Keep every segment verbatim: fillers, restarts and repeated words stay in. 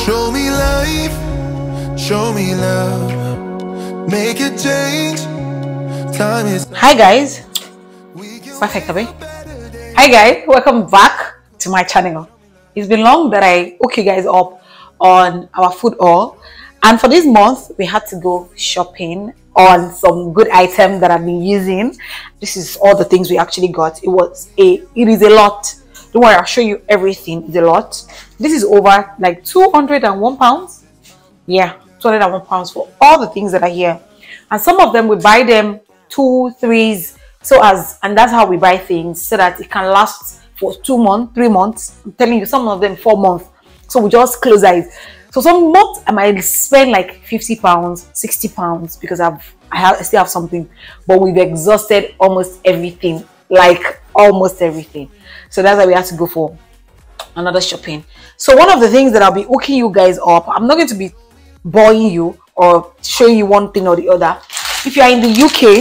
Show me life, show me love, make a change. Time is. Hi guys, perfect. Hi guys, welcome back to my channel. It's been long that I hook you guys up on our food haul, and for this month we had to go shopping on some good items that I've been using. This is all the things we actually got. It was a it is a lot. Don't worry, I'll show you everything. It's a lot. This is over like two hundred and one pounds. Yeah, two hundred and one pounds for all the things that are here. And some of them we buy them two, threes, so as and that's how we buy things so that it can last for two months, three months. I'm telling you, some of them four months. So we just close eyes. So some months I might spend like fifty pounds, sixty pounds because I've I, have, I still have something, but we've exhausted almost everything, like almost everything. So that's why we have to go for another shopping. So one of the things that I'll be hooking you guys up, I'm not going to be boring you or showing you one thing or the other. If you are in the U K,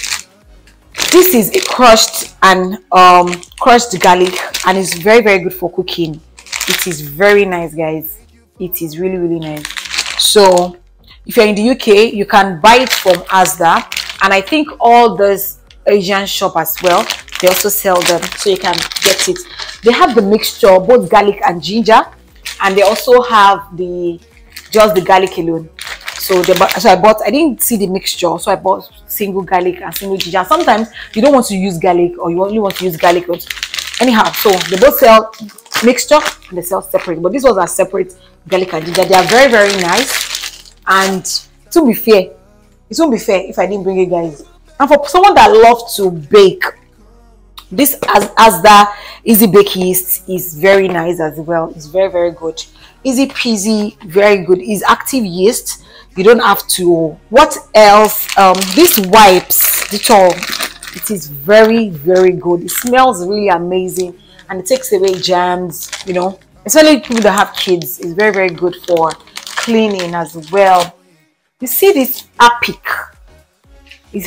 this is a crushed and um crushed garlic, and it's very very good for cooking. It is very nice, guys. It is really really nice. So if you're in the U K, you can buy it from Asda, and I think all those Asian shop as well, they also sell them, so you can get it. They have the mixture, both garlic and ginger, and they also have the just the garlic alone. So they bought, so I bought, I didn't see the mixture, so I bought single garlic and single ginger. Sometimes you don't want to use garlic, or you only want to use garlic. Anyhow, so they both sell mixture and they sell separate, but these ones are separate, garlic and ginger. They are very very nice, and to be fair, it won't be fair if I didn't bring you guys. And for someone that loves to bake, this as as the easy bake yeast is very nice as well. It's very very good, easy peasy, very good. It's active yeast. You don't have to. What else? Um, this wipes Dettol. It is very very good. It smells really amazing, and it takes away germs. You know, especially people that have kids. It's very very good for cleaning as well. You see this Apic. It's,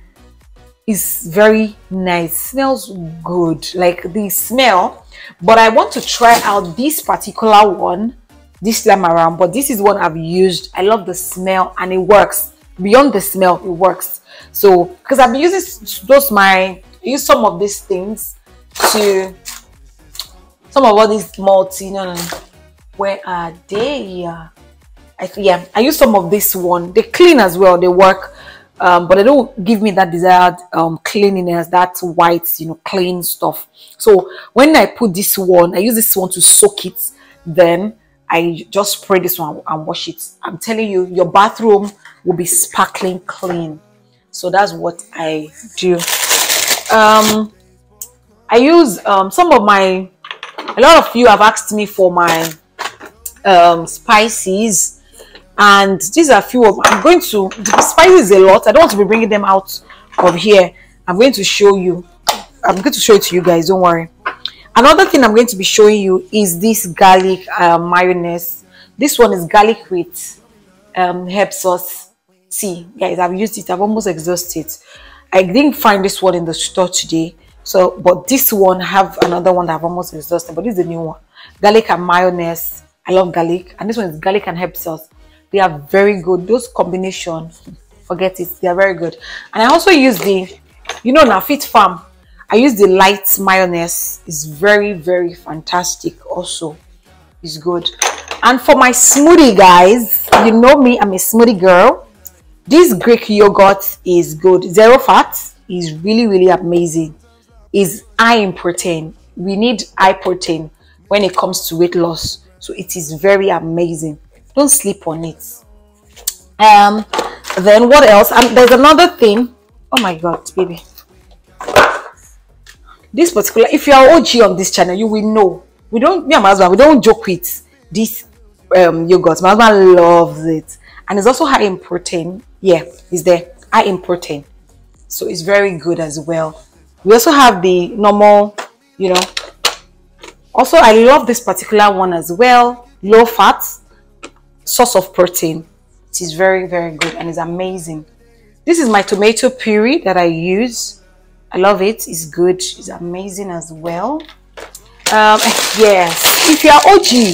it's very nice, smells good, like the smell. But I want to try out this particular one this time around, but this is one I've used. I love the smell, and it works. Beyond the smell, it works. So because I've been using those my I use some of these things to some of all these multi no, no, no. Where are they? I yeah I use some of this one. They clean as well, they work. Um, but they don't give me that desired um, cleanliness, that white, you know, clean stuff. So when I put this one, I use this one to soak it. Then I just spray this one and wash it. I'm telling you, your bathroom will be sparkling clean. So that's what I do. Um, I use um, some of my, a lot of you have asked me for my um, spices. And these are a few of them. I'm going to, the spices a lot. I don't want to be bringing them out of here. I'm going to show you. I'm going to show it to you guys. Don't worry. Another thing I'm going to be showing you is this garlic uh, mayonnaise. This one is garlic with um, herb sauce. See, guys, I've used it. I've almost exhausted it. I didn't find this one in the store today. So, but this one, I have another one that I've almost exhausted. But this is the new one. Garlic and mayonnaise. I love garlic. And this one is garlic and herb sauce. They are very good. Those combinations, forget it, they are very good. And I also use the, you know, now Fit Farm, I use the light mayonnaise. It's very very fantastic. Also, it's good. And for my smoothie, guys, you know me, I'm a smoothie girl. This Greek yogurt is good. Zero fat is really really amazing. Is high in protein. We need high protein when it comes to weight loss, so it is very amazing. Don't sleep on it. Um then what else? And there's another thing. Oh my god, baby, this particular, if you are O G on this channel, you will know we don't, me and my husband, we don't joke with this um yogurt. My husband loves it, and it's also high in protein. Yeah, it's there, high in protein, so it's very good as well. We also have the normal, you know. Also, I love this particular one as well. Low fat, source of protein. It is very very good and it's amazing. This is my tomato puree that I use. I love it. It's good. It's amazing as well. Um yes, if you are O G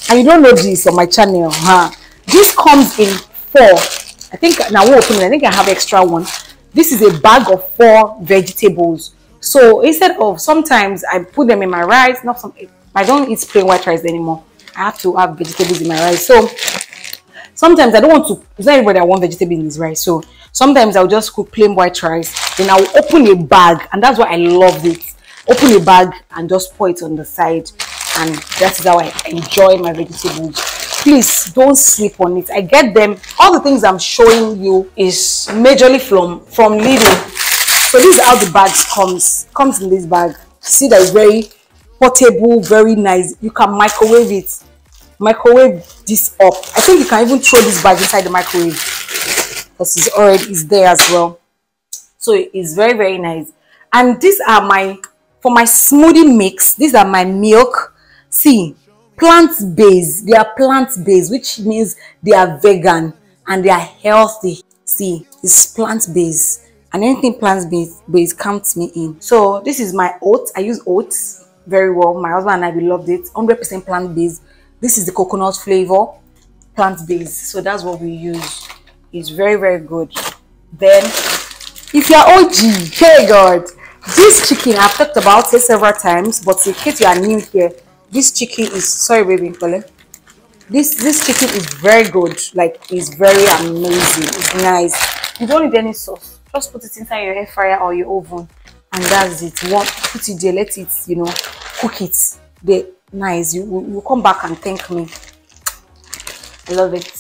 and you don't know this on my channel, huh? This comes in four. I think now we'll open it. I think I have extra one. This is a bag of four vegetables. So instead of, sometimes I put them in my rice. Not some, I don't eat plain white rice anymore. I have to have vegetables in my rice. So sometimes I don't want to. It's not everybody that wants vegetable in his rice. So sometimes I'll just cook plain white rice. Then I'll open a bag, and that's why I love it. Open a bag and just pour it on the side, and that's how I enjoy my vegetables. Please don't sleep on it. I get them. All the things I'm showing you is majorly from from Lidl. So this is how the bag comes. Comes in this bag. See that it's very portable, very nice. You can microwave it. Microwave this up. I think you can even throw this bag inside the microwave because it's already is there as well. So it's very very nice. And these are my, for my smoothie mix, these are my milk. See, plant-based. They are plant-based, which means they are vegan and they are healthy. See, it's plant-based, and anything plant-based based counts me in. So this is my oats. I use oats very well. My husband and I, we loved it. one hundred percent plant-based. This is the coconut flavor, plant-based. So that's what we use. It's very very good. Then if you're O G, hey God, this chicken I've talked about it several times, but in case you are new here, this chicken is, sorry baby, this this chicken is very good. Like, it's very amazing. It's nice. You don't need any sauce. Just put it inside your air fryer or your oven, and that's it. You want, put it there, let it, you know, cook it. They nice. You will you come back and thank me. I love it.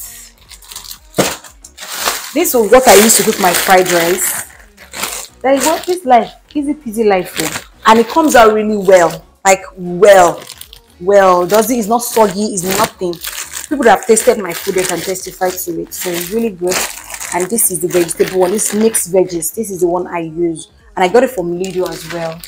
This is what I used to cook my fried rice. That is what this life, easy peasy life, and it comes out really well. Like well, well. Does it? It's not soggy. It's nothing. People that have tasted my food, they can testify to it. So it's really good. And this is the vegetable one. This mixed veggies. This is the one I use, and I got it from Lidl as well.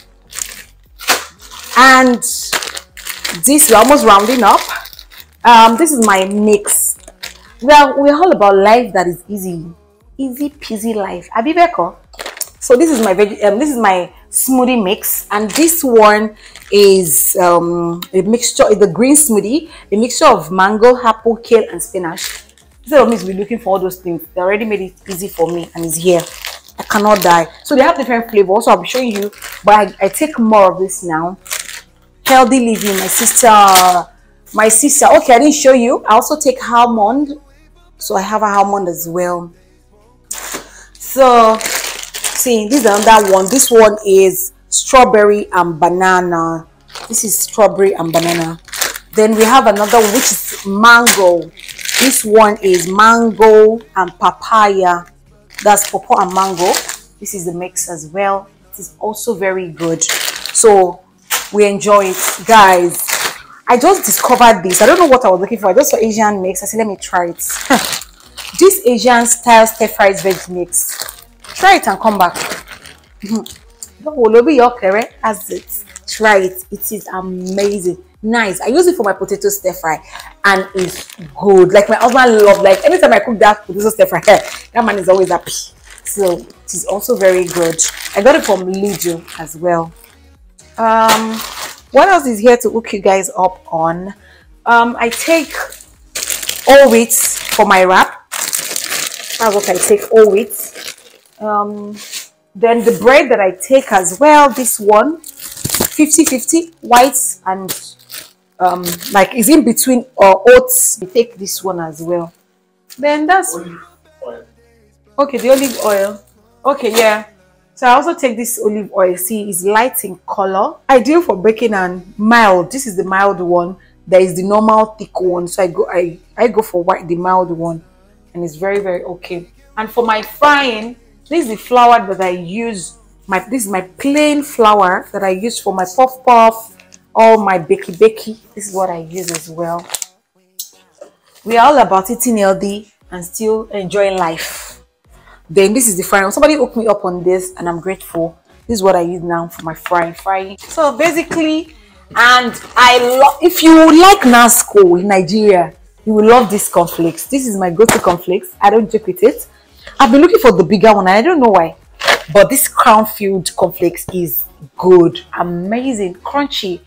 And this, we're almost rounding up. Um, this is my mix. We are we're all about life that is easy, easy peasy life. Abibeko. So this is my veg. Um, this is my smoothie mix, and this one is um, a mixture. It's the green smoothie, a mixture of mango, apple, kale, and spinach. Instead of me to be looking for all those things, they already made it easy for me, and it's here. I cannot die. So they have different flavors. So I'll be showing you, but I, I take more of this now. Healthy living, my sister, my sister. Okay, I didn't show you. I also take almond, so I have a almond as well. So. See, this is another one. This one is strawberry and banana. This is strawberry and banana. Then we have another one which is mango. This one is mango and papaya. That's pawpaw and mango. This is the mix as well. It is also very good. So we enjoy it, guys. I just discovered this. I don't know what I was looking for. I just saw Asian mix. I said, let me try it. This Asian style stir fried veg mix. Try it and come back. As it, try it. It is amazing, nice. I use it for my potato stir fry, and it's good. Like my husband loves. Like anytime I cook that potato stir fry, that man is always happy. So it is also very good. I got it from Lidl as well. Um, what else is here to hook you guys up on? Um, I take all wheat for my wrap. That's what I take, all wheat. Um, then the bread that I take as well, this one, fifty fifty, white and um, like is in between uh, oats. I take this one as well. Then that's olive oil. Okay, the olive oil. Okay, yeah. So I also take this olive oil. See, it's light in color. Ideal for baking and mild. This is the mild one. There is the normal thick one. So I go, I I go for white, the mild one, and it's very very okay. And for my frying. This is the flour that I use. My this is my plain flour that I use for my puff puff, all my bakey bakey. This is what I use as well. We are all about eating healthy and still enjoying life. Then this is the frying. Somebody hooked me up on this, and I'm grateful. This is what I use now for my frying frying. So basically, and I love. If you like Nasco in Nigeria, you will love this cornflakes. This is my go-to cornflakes. I don't joke with it. I've been looking for the bigger one, and I don't know why, but this Crown Field cornflakes is good, amazing, crunchy.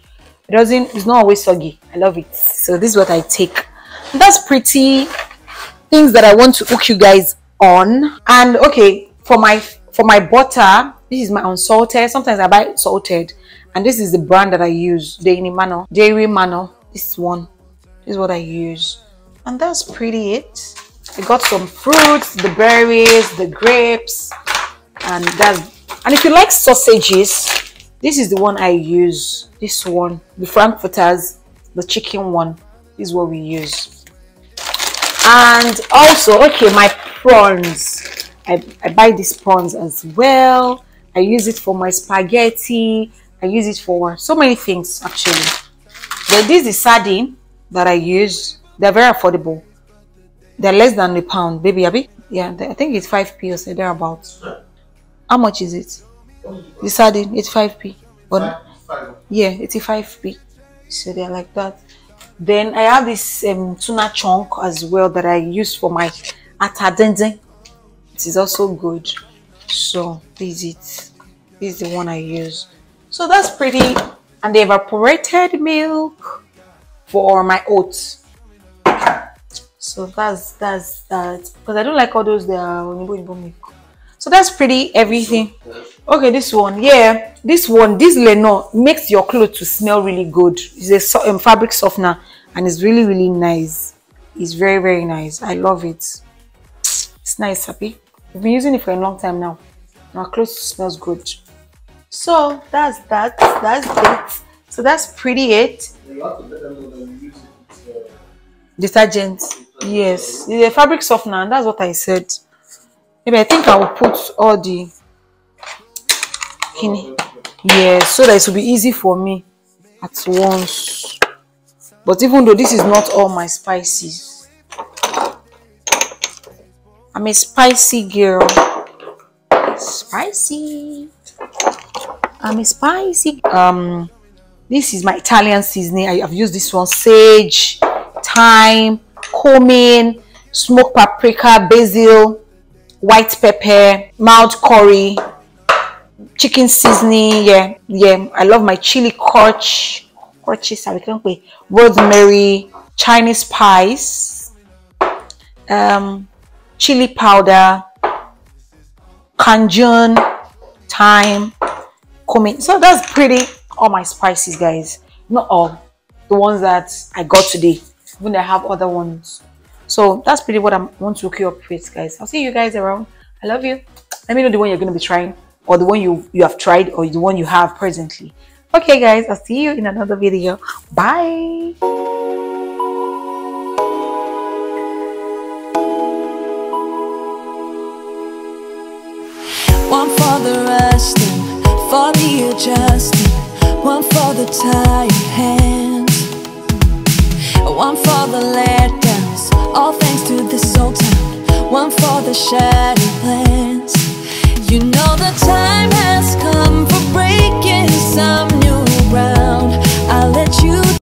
It doesn't, it's not always soggy. I love it. So this is what I take. That's pretty things that I want to hook you guys on. And okay, for my for my butter, this is my unsalted. Sometimes I buy salted, and this is the brand that I use, Dairy Mano. Dairy Mano. This one. This is what I use. And that's pretty it. I got some fruits, the berries, the grapes, and that's, and if you like sausages, this is the one I use. This one, the Frankfurters, the chicken one. This is what we use. And also, okay, my prawns. I, I buy these prawns as well. I use it for my spaghetti. I use it for so many things actually. But this is the sardine that I use. They're very affordable. They're less than a pound, baby, Abby. Yeah, I think it's five p or so thereabouts. How much is it? The sardine, it's five p. But yeah, eighty-five p. So they're like that. Then I have this um, tuna chunk as well that I use for my atadende. It is also good. So this is it. This is the one I use. So that's pretty. And the evaporated milk for my oats. So that's that's that, because I don't like all those there milk. So that's pretty everything. Okay, this one, yeah, this one, this Lenor makes your clothes to smell really good. It's a so, um, fabric softener, and it's really really nice. It's very very nice. I love it. It's nice, happy. I've been using it for a long time now. My clothes smells good. So that's that. That's it. So that's pretty it. You have to let them know that you use it. Detergent. Yes, it's a fabric softener, and that's what I said. Maybe I think I will put all the in, yes, so that it will be easy for me at once. But even though this is not all my spices, I'm a spicy girl. Spicy. I'm a spicy. Um, this is my Italian seasoning. I have used this one: sage, thyme, cumin, smoked paprika, basil, white pepper, mild curry, chicken seasoning. Yeah, yeah. I love my chili crutch, crutches. Rosemary, Chinese spice, um, chili powder, cajun, thyme, cumin. So that's pretty all my spices, guys. Not all, the ones that I got today. Even I have other ones. So that's pretty what I want to hook you up with, guys. I'll see you guys around. I love you. Let me know the one you're going to be trying, or the one you you have tried, or the one you have presently. Okay, guys, I'll see you in another video. Bye. One for the resting, for the adjusting, one for the tired hands, one for the letdowns, all thanks to this old town, one for the shattered plans. You know the time